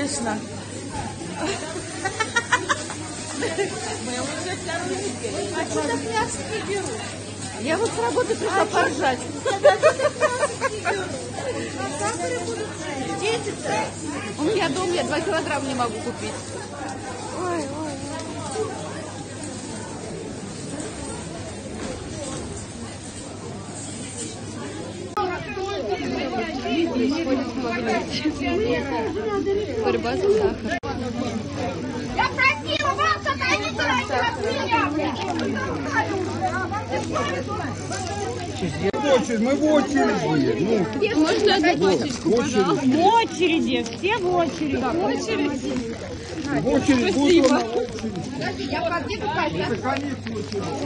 конечно. Мы уже вторую неделю. А что так мясо не берут? Я вот с работы пришла поржать. У меня дома я 2 килограмма не могу купить. Ой, ой. Борьба за сахар. Я просила вас сохранить Мы в очереди. Ну, Можно одну пачечку, пожалуйста? В очереди, все в очереди. Да, в очереди. в очередь. Спасибо. Я подъеду,